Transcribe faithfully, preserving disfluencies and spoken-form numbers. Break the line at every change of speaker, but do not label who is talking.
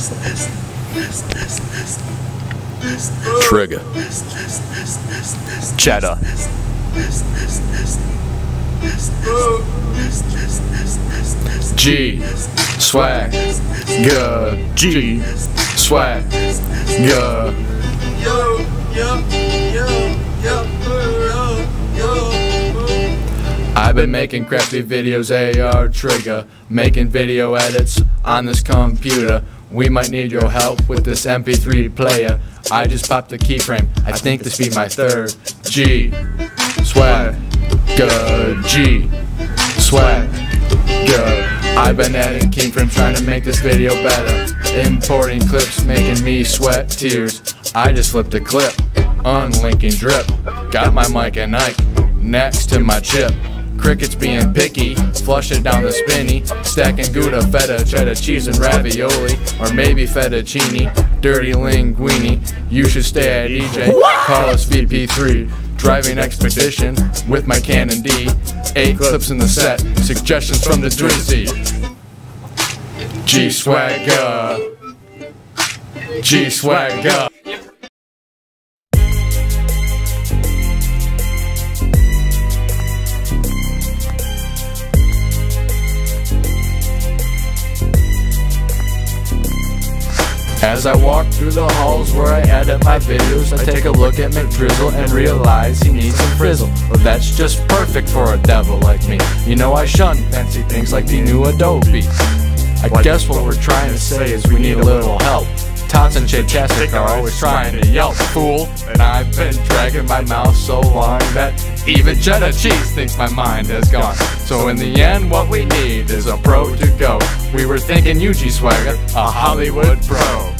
Trigger. Cheddar. G. Swag. G. G. Swag. G.
Yo, yo, yo, yo, yo, yo.
I've been making crafty videos, A R Trigger, making video edits on this computer. We might need your help with this M P three player. I just popped the keyframe, I think this be my third. G. Swag. G. Swag. G. I've been adding keyframes trying to make this video better. Importing clips making me sweat tears. I just flipped a clip, unlinking drip. Got my mic and Nike next to my chip. Crickets being picky, flush it down the spinny. Stacking Gouda, feta, cheddar cheese and ravioli. Or maybe fettuccine, dirty linguine. You should stay at E J, call us V P three. Driving expedition with my Canon D. Eight clips in the set, suggestions from the Drizzy. G Swagger. G Swagger. As I walk through the halls where I edit my videos, I take a look at McDrizzle and realize he needs some frizzle. Well, that's just perfect for a devil like me. You know I shun fancy things like the new Adobe. I guess what we're trying to say is we need a little help. Tots and Chaptastic are always trying to yelp, fool. And I've been dragging my mouth so long that even cheddar cheese thinks my mind has gone. So in the end what we need is a pro to go. We were thinking you, G Swagger, a Hollywood pro.